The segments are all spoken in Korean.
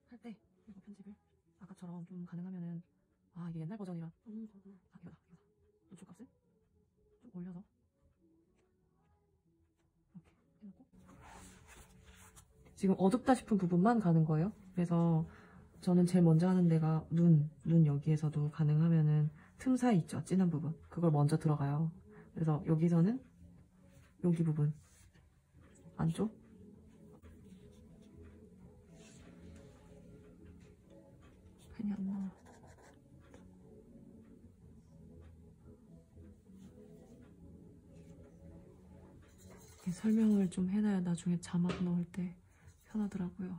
할 때 이거 편집을 아까처럼 좀 가능하면은 이게 옛날 버전이라 이거다 노출값을 좀 올려서 이렇게 해놓고 지금 어둡다 싶은 부분만 가는 거예요. 그래서 저는 제일 먼저 하는 데가 눈 여기에서도 가능하면은 틈 사이 있죠, 진한 부분. 그걸 먼저 들어가요. 그래서 여기서는 여기 부분 안쪽 펜이 안 나와. 설명을 좀 해놔야 나중에 자막 넣을 때 편하더라고요.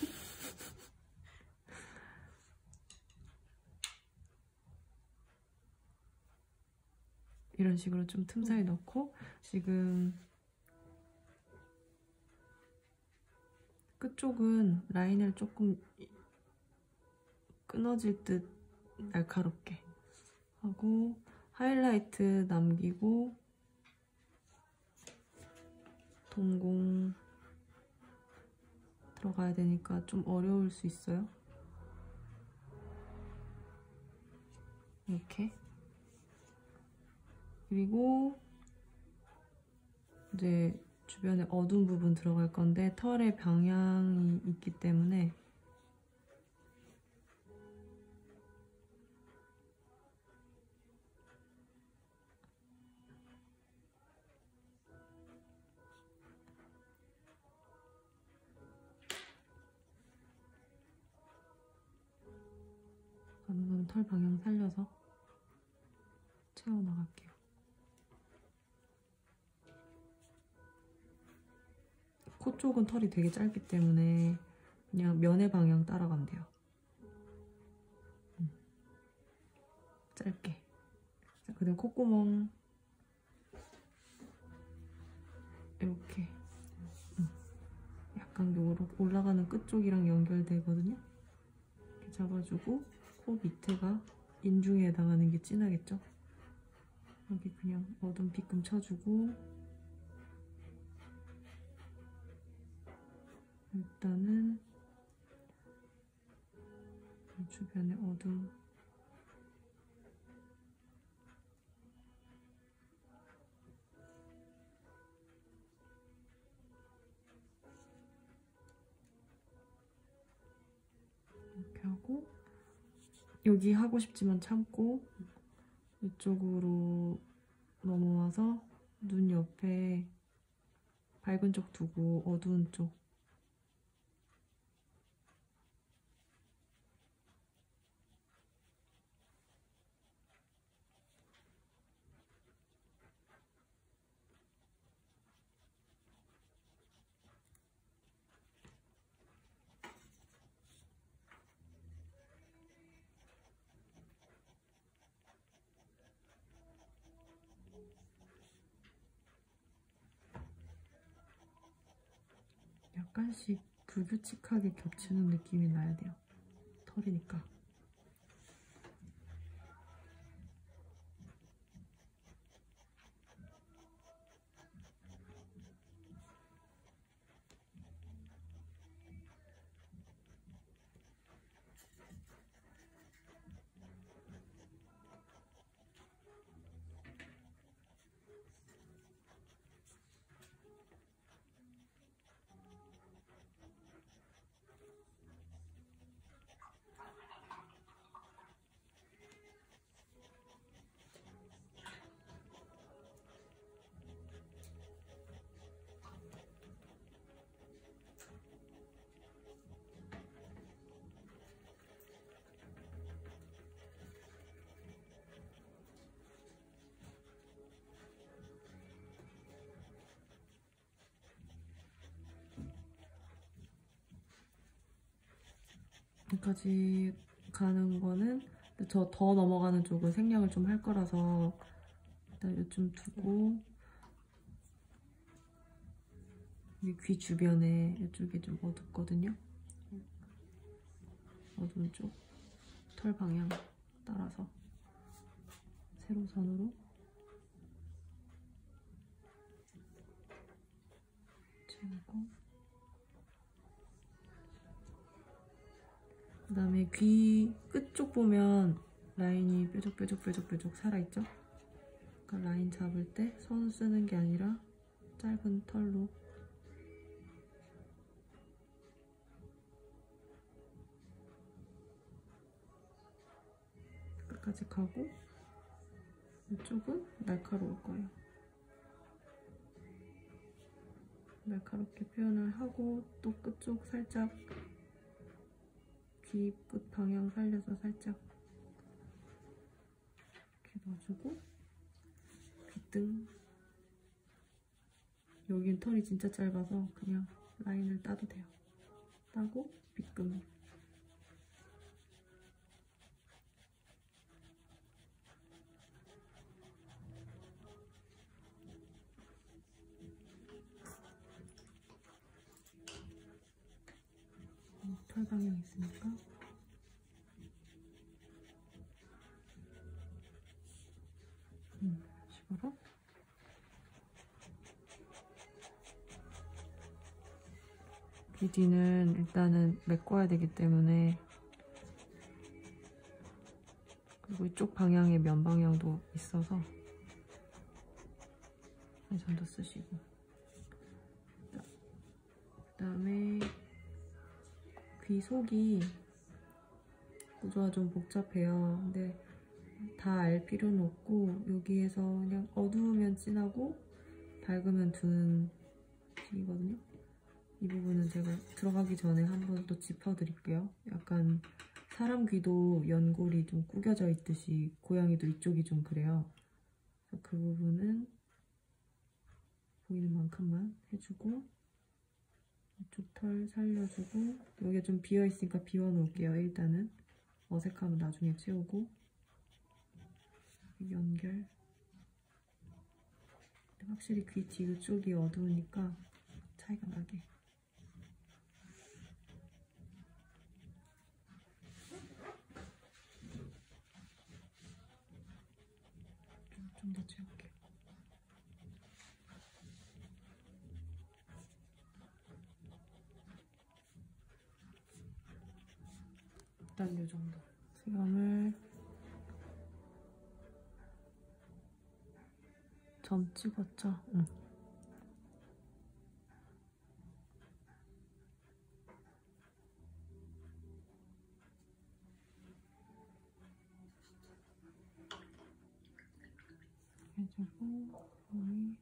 이런 식으로 좀 틈 사이 넣고 지금 끝쪽은 라인을 조금 끊어질 듯 날카롭게 하고 하이라이트 남기고 동공 들어가야 되니까 좀 어려울 수 있어요. 이렇게. 그리고 이제 주변에 어두운 부분 들어갈 건데 털의 방향이 있기 때문에 가능하면 털 방향 살려서 채워나갈게요. 코 쪽은 털이 되게 짧기 때문에 그냥 면의 방향 따라가면 돼요. 짧게. 자, 그다음 콧구멍 이렇게 약간 요로 올라가는 끝 쪽이랑 연결되거든요. 이렇게 잡아주고 코 밑에가 인중에 해당하는 게 진하겠죠? 여기 그냥 어두운 빗금 쳐주고 일단은 이 주변에 어두운 이렇게 하고 여기 하고 싶지만 참고 이쪽으로 넘어와서 눈 옆에 밝은 쪽 두고 어두운 쪽 약간씩 불규칙하게 겹치는 느낌이 나야 돼요. 털이니까. 여기까지 가는 거는 저 더 넘어가는 쪽은 생략을 좀 할 거라서 일단 요쯤 두고 여기 귀 주변에 이쪽이 좀 어둡거든요. 어두운 쪽 털 방향 따라서 세로선으로 채우고 그 다음에 귀 끝쪽 보면 라인이 뾰족뾰족 살아있죠? 그러니까 라인 잡을 때 손 쓰는 게 아니라 짧은 털로 끝까지 가고, 이쪽은 날카로울 거예요. 날카롭게 표현을 하고, 또 끝쪽 살짝 귀 끝 방향 살려서 살짝 이렇게 넣어주고, 귓등. 여긴 털이 진짜 짧아서 그냥 라인을 따도 돼요. 따고 빗금. 털 방향 있으니까 식으로. 귀 뒤는 일단은 메꿔야 되기 때문에, 그리고 이쪽 방향에 면 방향도 있어서 이 정도 쓰시고, 그 다음에 귀 속이 구조가 좀 복잡해요. 근데 다 알 필요는 없고, 여기에서 그냥 어두우면 진하고 밝으면 두는 식이거든요. 이 부분은 제가 들어가기 전에 한번 또 짚어드릴게요. 약간 사람 귀도 연골이 좀 구겨져 있듯이 고양이도 이쪽이 좀 그래요. 그래서 그 부분은 보이는 만큼만 해주고, 이쪽 털 살려주고, 여기가 좀 비어있으니까 비워놓을게요. 일단은 어색하면 나중에 채우고, 연결. 확실히 귀 뒤 쪽이 어두우니까 차이가 나게. 좀 더 채울게요. 일단 이 정도. 수염을 점 찍었죠? 응. 해주고, 여기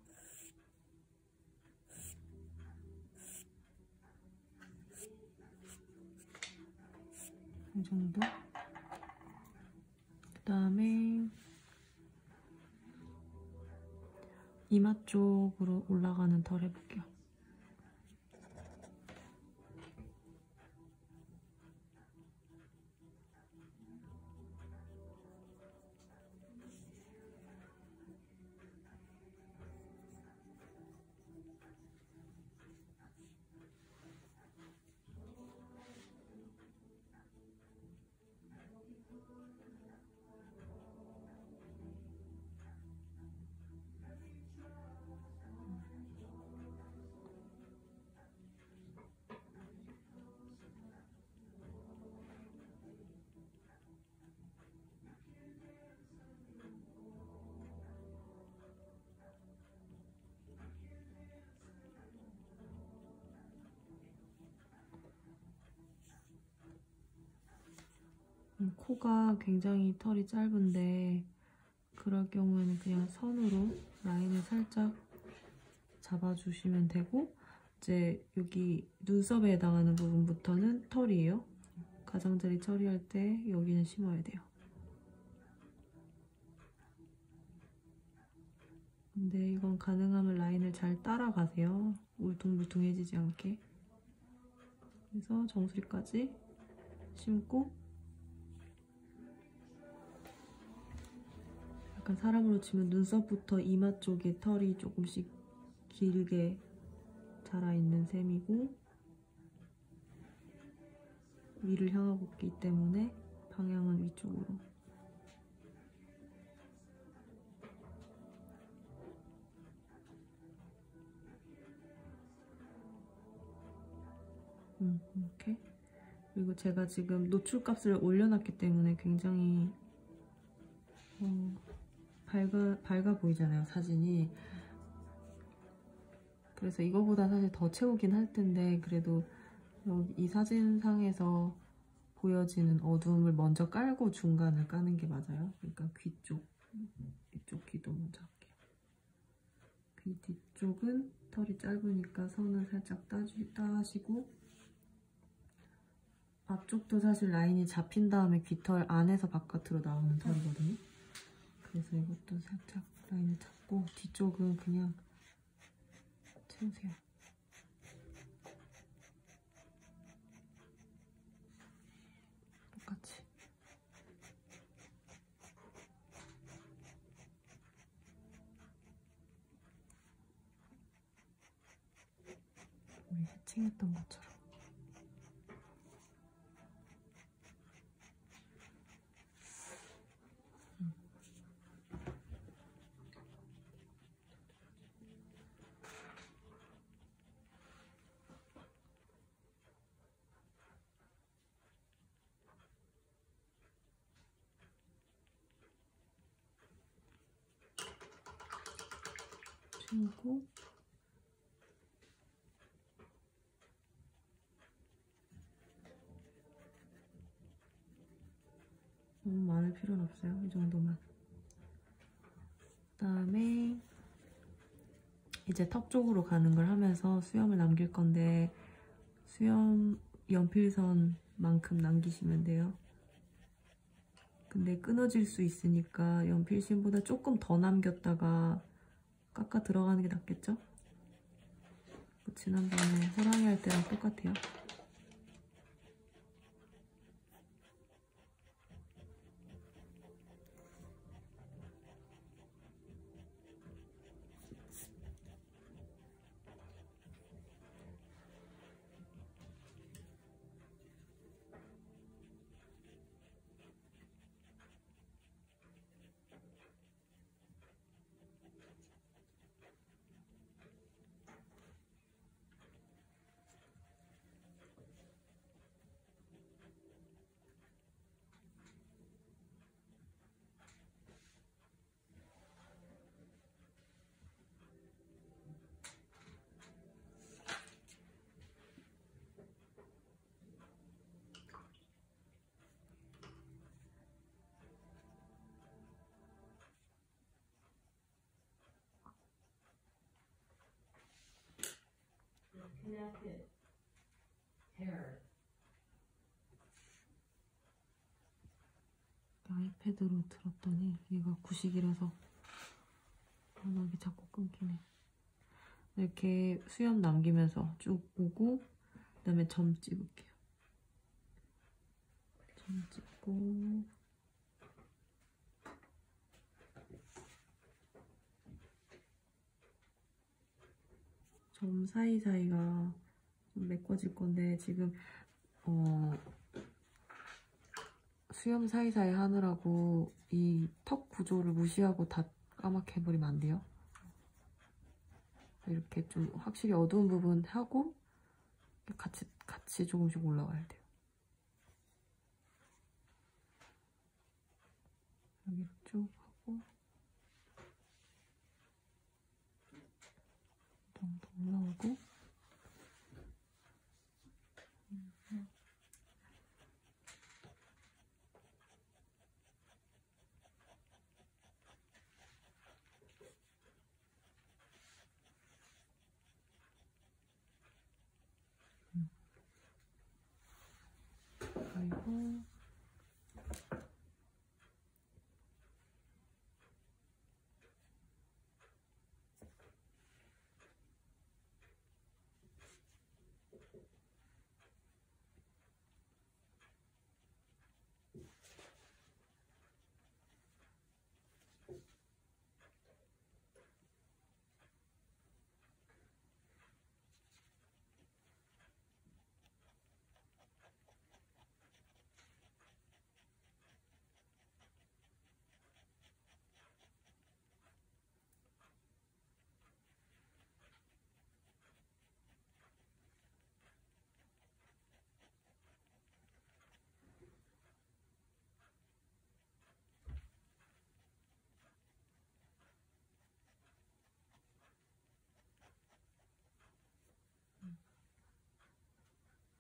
이 정도. 그 다음에 이마 쪽으로 올라가는 털 해볼게요. 코가 굉장히 털이 짧은데, 그럴 경우에는 그냥 선으로 라인을 살짝 잡아주시면 되고, 이제 여기 눈썹에 해당하는 부분부터는 털이에요. 가장자리 처리할 때 여기는 심어야 돼요. 근데 이건 가능하면 라인을 잘 따라가세요. 울퉁불퉁해지지 않게. 그래서 정수리까지 심고, 약간 사람으로 치면 눈썹부터 이마 쪽에 털이 조금씩 길게 자라있는 셈이고, 위를 향하고 있기 때문에 방향은 위쪽으로. 이렇게. 그리고 제가 지금 노출값을 올려놨기 때문에 굉장히 밝아 보이잖아요, 사진이. 그래서 이거보다 사실 더 채우긴 할 텐데, 그래도 이 사진상에서 보여지는 어두움을 먼저 깔고 중간을 까는 게 맞아요. 그러니까 귀 쪽, 이쪽 귀도 먼저 할게요. 귀 뒤쪽은 털이 짧으니까 선을 살짝 따시고, 앞쪽도 사실 라인이 잡힌 다음에 귀털 안에서 바깥으로 나오는 털이거든요. 그래서 이것도 살짝 라인을 잡고, 뒤쪽은 그냥 채우세요. 똑같이. 우리 해칭했던 것처럼. 채우고, 너무 많을 필요는 없어요. 이 정도만. 그다음에 이제 턱 쪽으로 가는 걸 하면서 수염을 남길 건데, 수염 연필선만큼 남기시면 돼요. 근데 끊어질 수 있으니까 연필심보다 조금 더 남겼다가 깎아 들어가는 게 낫겠죠? 지난번에 호랑이 할 때랑 똑같아요. 아이패드로 들었더니 얘가 구식이라서 워낙에 자꾸 끊기네. 이렇게 수염 남기면서 쭉 보고, 그 다음에 점 찍을게요. 점 찍고, 점 사이사이가 좀 메꿔질 건데, 지금 수염 사이사이 하느라고 이 턱 구조를 무시하고 다 까맣게 해버리면 안 돼요. 이렇게 좀 확실히 어두운 부분 하고 같이 조금씩 올라가야 돼요. 여기 쭉 하고 이 정도 올라오고, 그리고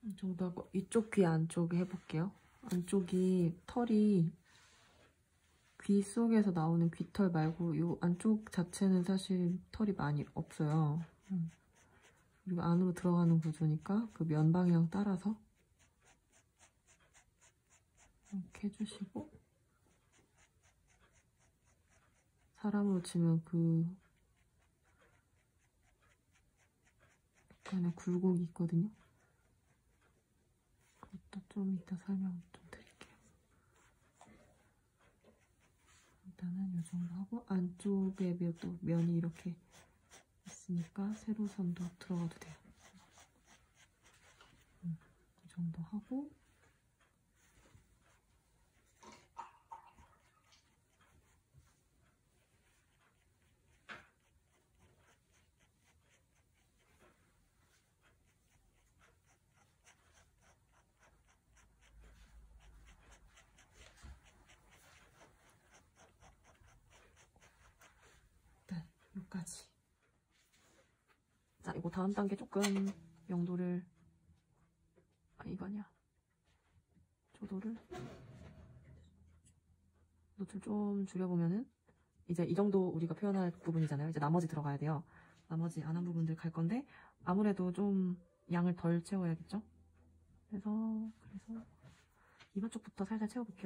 이 정도 하고 이쪽 귀 안쪽에 해볼게요. 안쪽이 털이 귀 속에서 나오는 귀털 말고 이 안쪽 자체는 사실 털이 많이 없어요. 그리고 안으로 들어가는 구조니까 그 면 방향 따라서 이렇게 해주시고, 사람으로 치면 그 약간의 굴곡이 있거든요. 그것도 좀 이따 설명 좀 드릴게요. 일단은 이 정도 하고, 안쪽에 또 면이 이렇게 있으니까 세로선도 들어가도 돼요. 이 정도 하고, 일단 여기까지. 자, 이거 다음 단계 조금 명도를, 이거냐, 조도를 노출 좀 줄여보면은 이제 이 정도 우리가 표현할 부분이잖아요. 이제 나머지 들어가야 돼요. 나머지 안 한 부분들 갈 건데 아무래도 좀 양을 덜 채워야겠죠? 그래서 이번 쪽부터 살살 채워볼게요.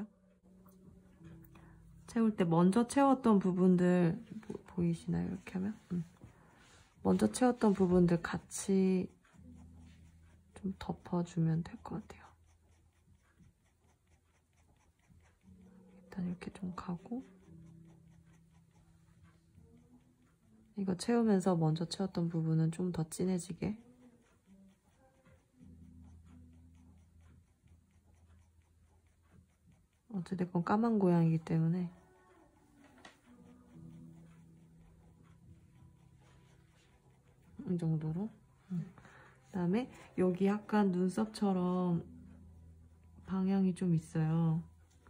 채울 때 먼저 채웠던 부분들 보이시나요? 이렇게 하면? 먼저 채웠던 부분들 같이 좀 덮어주면 될 것 같아요. 일단 이렇게 좀 가고, 이거 채우면서 먼저 채웠던 부분은 좀 더 진해지게. 어찌됐건 까만 고양이기 때문에 이 정도로. 그다음에 여기 약간 눈썹처럼 방향이 좀 있어요.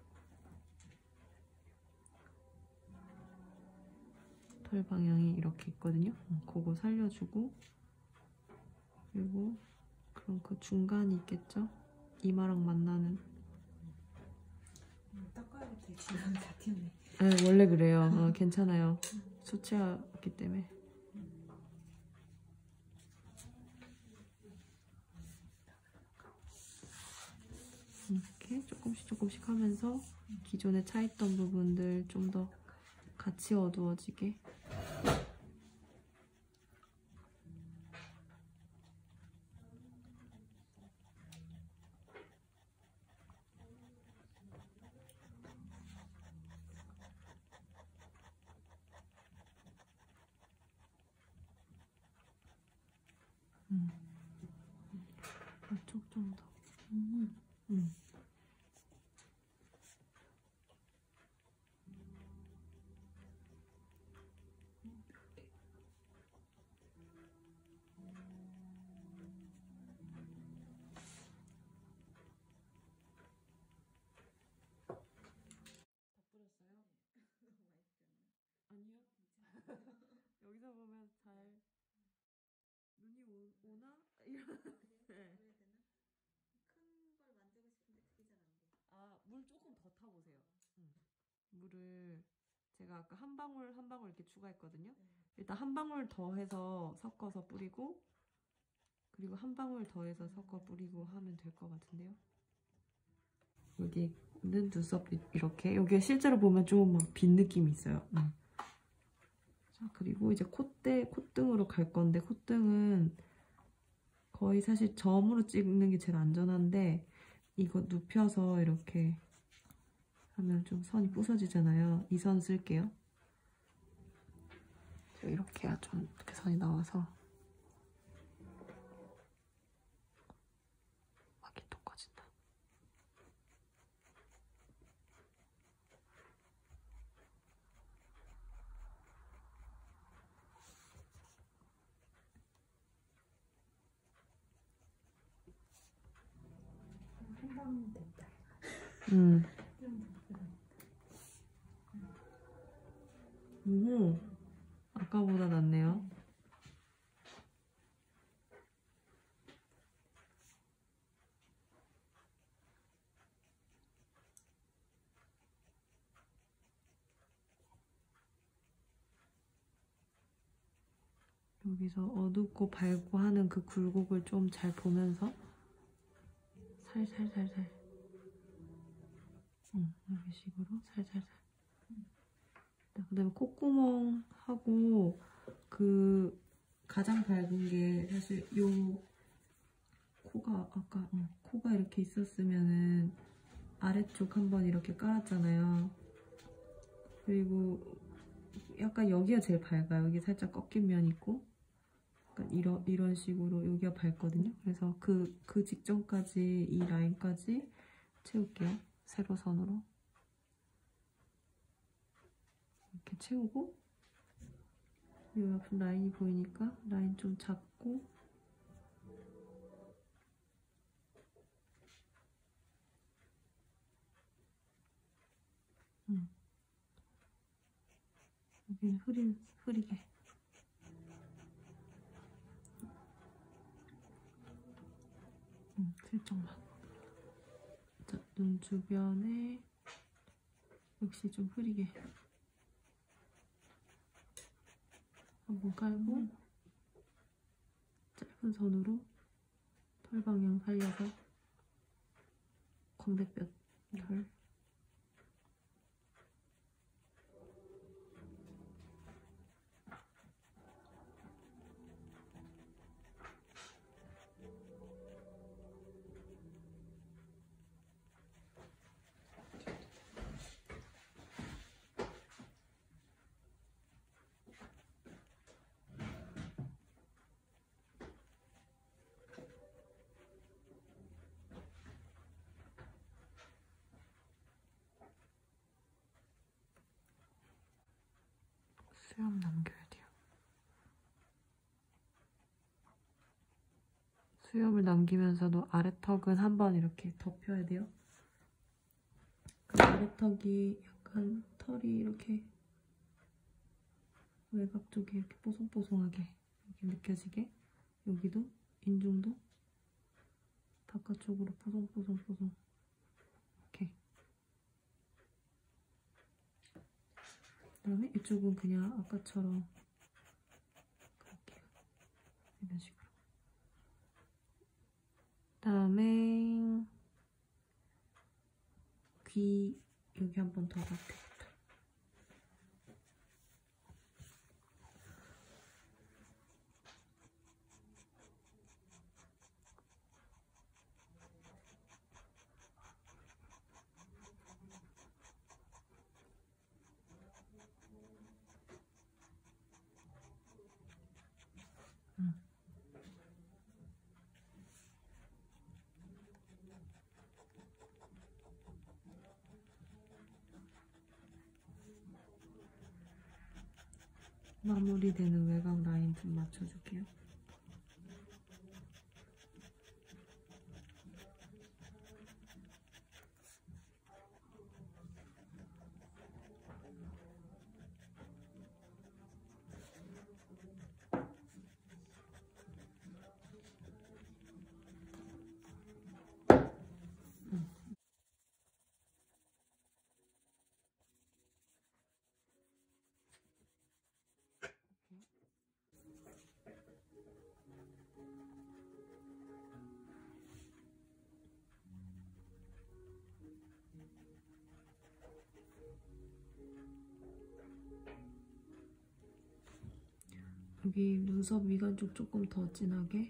털 방향이 이렇게 있거든요. 그거 살려주고, 그리고 그럼 그 중간이 있겠죠? 이마랑 만나는. 닦아야겠다. 중간 다 튀었네. 네, 원래 그래요. 괜찮아요. 수채화기 때문에. 이렇게 조금씩 하면서 기존에 차있던 부분들 좀 더 같이 어두워지게. 이쪽 정도. 아니요. 여기서 보면 잘 눈이 오나? 이런. 네. 큰 걸 만들고 싶은데 그게 잘 안 돼. 물 조금 더 타보세요. 물을 제가 아까 한 방울 한 방울 이렇게 추가했거든요. 일단 한 방울 더 해서 섞어서 뿌리고, 그리고 한 방울 더 해서 섞어 뿌리고 하면 될 것 같은데요. 여기는 눈썹 이렇게, 여기가 실제로 보면 좀 막 빈 느낌이 있어요. 자, 그리고 이제 콧등으로 갈 건데, 콧등은 거의 사실 점으로 찍는 게 제일 안전한데, 이거 눕혀서 이렇게 하면 좀 선이 부서지잖아요. 이 선 쓸게요. 이렇게 해야 좀 이렇게 선이 나와서 막이 또 꺼진다. 한 방울 됐다. 아까보다 낫네요. 여기서 어둡고 밝고 하는 그 굴곡을 좀 잘 보면서 살살살살 이렇게 식으로 살살살. 그 다음에 콧구멍하고 그 가장 밝은 게 사실 요 코가 아까 코가 이렇게 있었으면은 아래쪽 한번 이렇게 깔았잖아요. 그리고 약간 여기가 제일 밝아요. 여기 살짝 꺾인 면 있고 약간 이런 식으로 여기가 밝거든요. 그래서 그 직전까지 이 라인까지 채울게요. 세로선으로 이렇게 채우고 이 옆에 라인이 보이니까 라인 좀 잡고 여기는 흐리게 슬쩍만. 자, 눈 주변에 역시 좀 흐리게 한번 깔고 짧은 선으로 털 방향 살려서 광대뼈 털 수염 남겨야 돼요. 수염을 남기면서도 아래턱은 한번 이렇게 덮여야 돼요. 그 아래턱이 약간 털이 이렇게 외곽 쪽에 이렇게 뽀송뽀송하게 이렇게 느껴지게 여기도 인중도 바깥쪽으로 뽀송뽀송뽀송 이렇게. 그다음에 이쪽은 그냥 아까처럼 그렇게 이런 식으로. 그다음에 귀 여기 한 번 더 닦여야겠다. 마무리되는 외곽 라인 좀 맞춰줄게요. 여기 눈썹 미간 쪽 조금 더 진하게.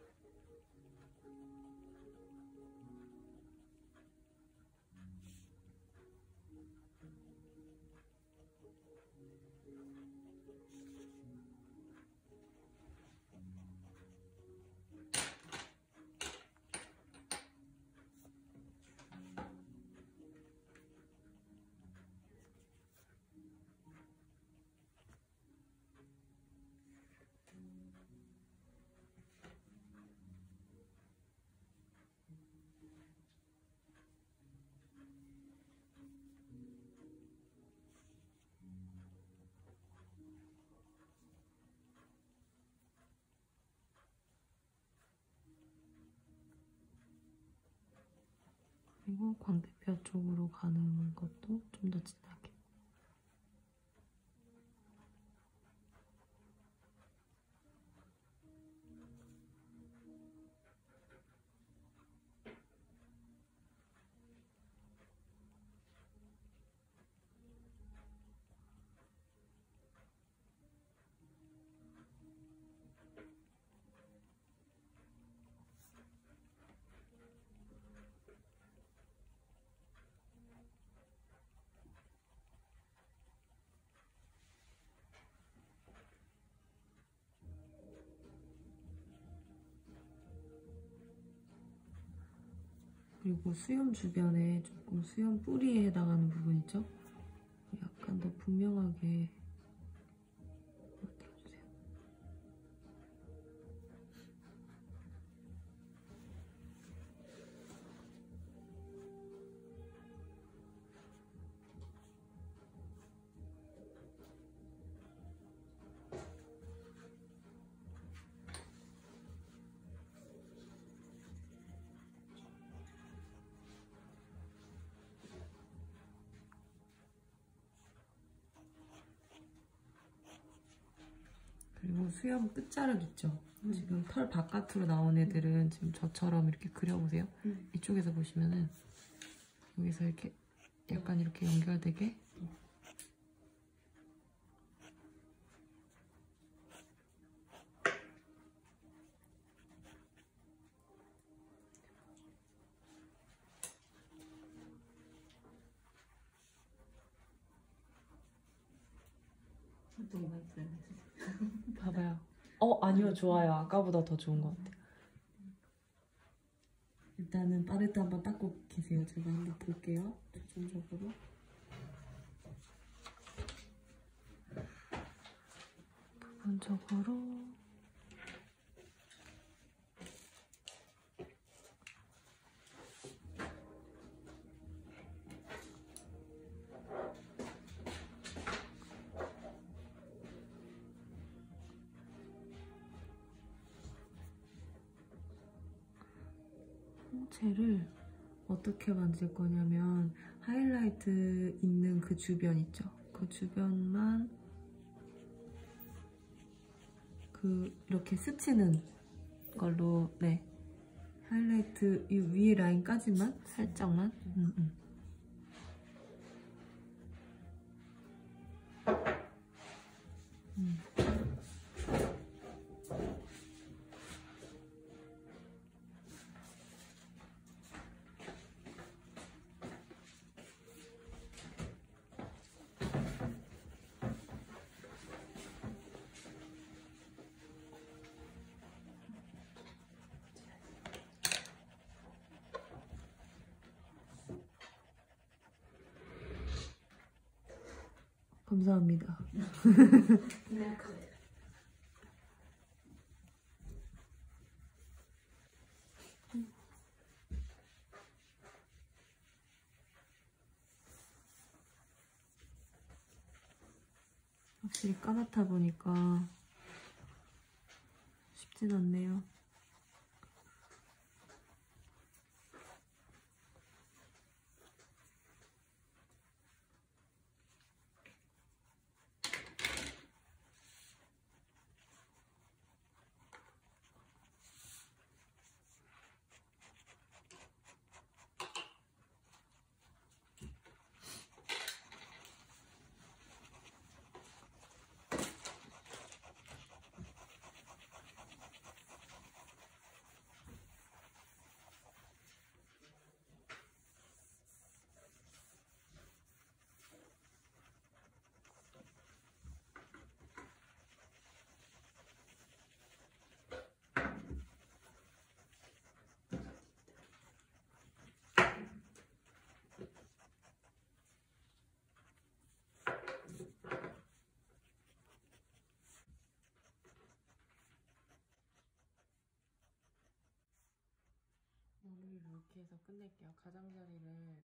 그리고 광대뼈 쪽으로 가는 것도 좀 더 진하게. 그리고 수염 주변에 조금 수염 뿌리에 해당하는 부분 있죠? 약간 더 분명하게 만들어주세요. 그리고 수염 끝자락 있죠? 지금 털 바깥으로 나온 애들은 지금 저처럼 이렇게 그려보세요. 이쪽에서 보시면은 여기서 이렇게 약간 이렇게 연결되게 너무 많이 풀렸네. 봐봐요. 아니요, 좋아요. 아까보다 더 좋은 것 같아요. 일단은 파레트 한번 닦고 계세요. 제가 한번 볼게요. 조정적으로. 부분적으로. 홍채를 어떻게 만질 거냐면 하이라이트 있는 그 주변 있죠? 그 주변만 이렇게 스치는 걸로 네 하이라이트 이 위에 라인까지만 살짝만 감사합니다. 확실히 까맣다 보니까 쉽진 않네요. 오늘 이렇게 해서 끝낼게요. 가장자리를